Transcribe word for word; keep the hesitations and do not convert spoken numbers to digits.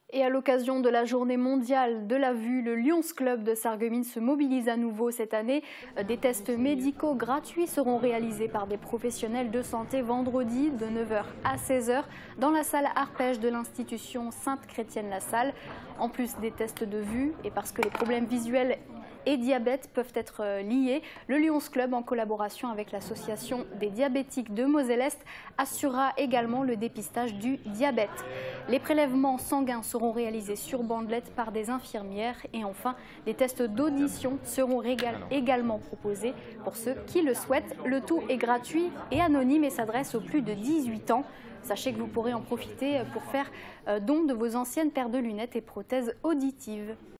Et à l'occasion de la journée mondiale de la vue, le Lions Club de Sarreguemines se mobilise à nouveau cette année. Des tests médicaux gratuits seront réalisés par des professionnels de santé vendredi de neuf heures à seize heures dans la salle Arpège de l'institution Sainte-Chrétienne-la-Salle. En plus des tests de vue, et parce que les problèmes visuels et diabète peuvent être liés, le Lions Club, en collaboration avec l'association des diabétiques de Moselle-Est, assurera également le dépistage du diabète. Les prélèvements sanguins seront réalisés sur bandelette par des infirmières et enfin, des tests d'audition seront également proposés pour ceux qui le souhaitent. Le tout est gratuit et anonyme et s'adresse aux plus de dix-huit ans. Sachez que vous pourrez en profiter pour faire don de vos anciennes paires de lunettes et prothèses auditives.